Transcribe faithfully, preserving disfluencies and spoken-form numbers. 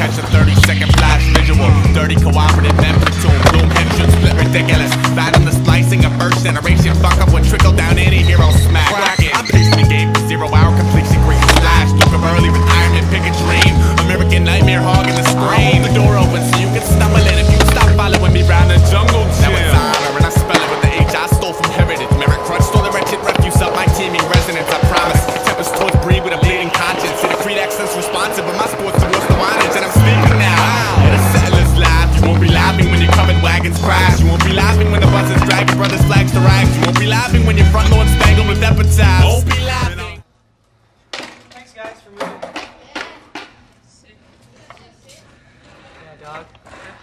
catch a thirty second flash visual. Dirty cooperative men platoon. Bloom head should split ridiculous. Bad on the splicing of first generation. Fuck up would trickle down any hero smack. I'm pacing the game for zero hour completion. Green flash. Look up early retirement. Pick a dream. American nightmare hogging the screen. The door open so you can stumble in if you stop following me round the jungle gym. Now it's honor and I spell it with the H I stole from heritage. Merit crutch stole the wretched refuse of my teaming resonance. I promise. Tempest towards breed with a bleeding conscience. See the creed accents responsive, but my sports towards the wattage. And I'm speaking now. And the settlers laugh. You won't be laughing when your covered wagons crash. You won't be laughing when the buses drag your brother's flags to rags. You won't be laughing when your front lawn spangled with epitaphs. Won't be laughing. Thanks guys for moving. Yeah, dog.